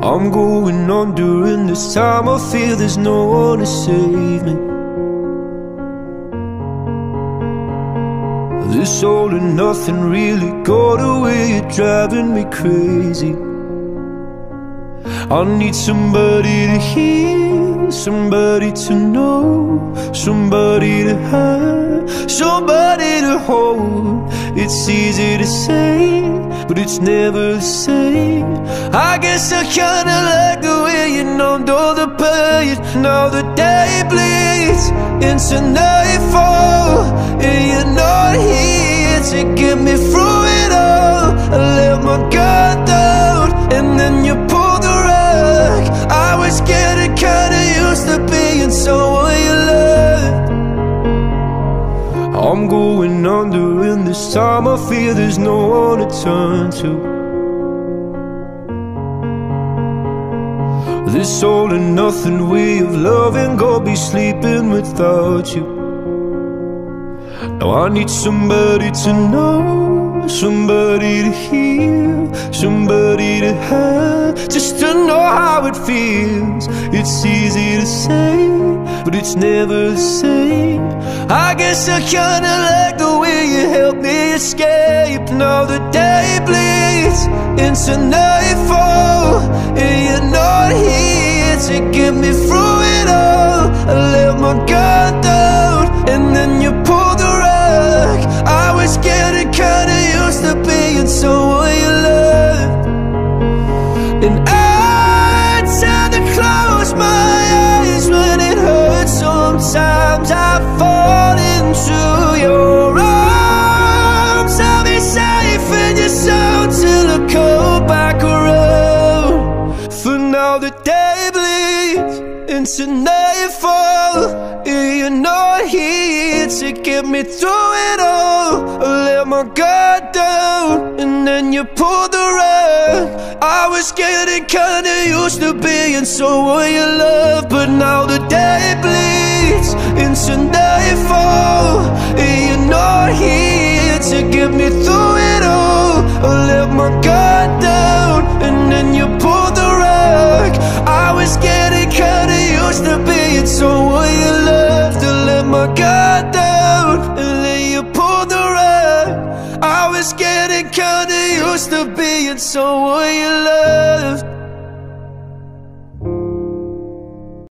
I'm going on during this time. I feel there's no one to save me. This all and nothing really got away, you're driving me crazy. I need somebody to hear, somebody to know, somebody to have, somebody to hold. It's easy to say, but it's never the same. I guess I kinda like the way you numbed all the pain. Now the day bleeds into nightfall, and you're not here to get me through it all. I let my guard down, and then you pulled the rug. I was getting kinda used to being someone you loved. I'm going under, and this time I feel there's no one to turn to. This all and nothing way of loving, gonna be sleeping without you. Now I need somebody to know, somebody to hear, somebody to have, just to know how it feels. It's easy to say, but it's never the same. I guess I kinda like the way you help me escape. Now the day bleeds into nightfall, and you're not here to get me through it all. I let my guard down, and then you pulled the rug. I was getting kinda used to being someone you loved. And I tend to close my eyes when it hurts. Sometimes I fall into your arms. I'll be safe in your sound till I come back around. For now the day bleeds into nightfall, and you're not here to get me through it all. I let my guard down, and then you pulled the rug. I was getting kinda used to being someone you love, but now the day bleeds into nightfall, and you're not here to get me through it all. I let my guard down, and then you pulled the rug. I was getting kinda used to being someone you loved. I let my guard down, and then you pulled the rug. I was getting kinda used to being someone you loved.